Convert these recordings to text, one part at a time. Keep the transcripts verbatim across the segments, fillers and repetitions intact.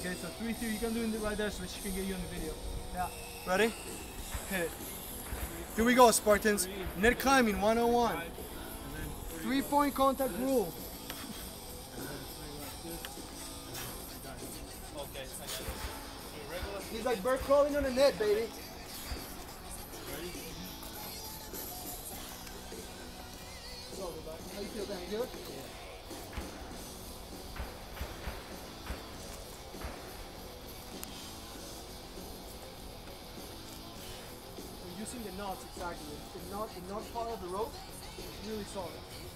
Okay, so three, two, you can do it right there so she can get you on the video. Yeah. Ready? Hit it. Here we go, Spartans. Net climbing one oh one. Three point contact rule. He's like bird crawling on the net, baby. How you feel, Dan? Good? We're using the knots exactly. The knot, the knot part of the rope is really solid.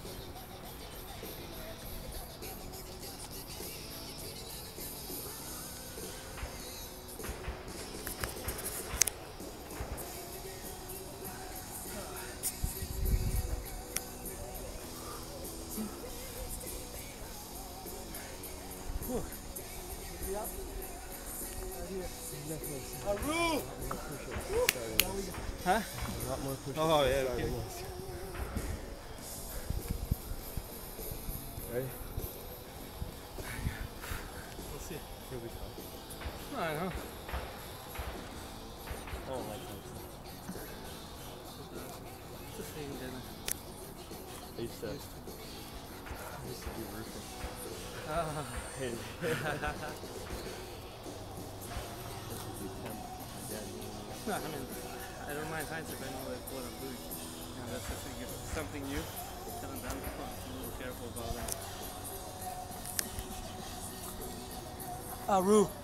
Aru! Huh? A lot more push. Oh, yeah, okay. Ready? We'll see. Here we go. I know. Oh, my God. It's the same, then. I used to, I used to do roofing. Ah. No, I mean, I don't mind heights if I know like what I'm doing. Yeah, that's the thing. If it's something new, haven't done before, I'm a little careful about that. Aru.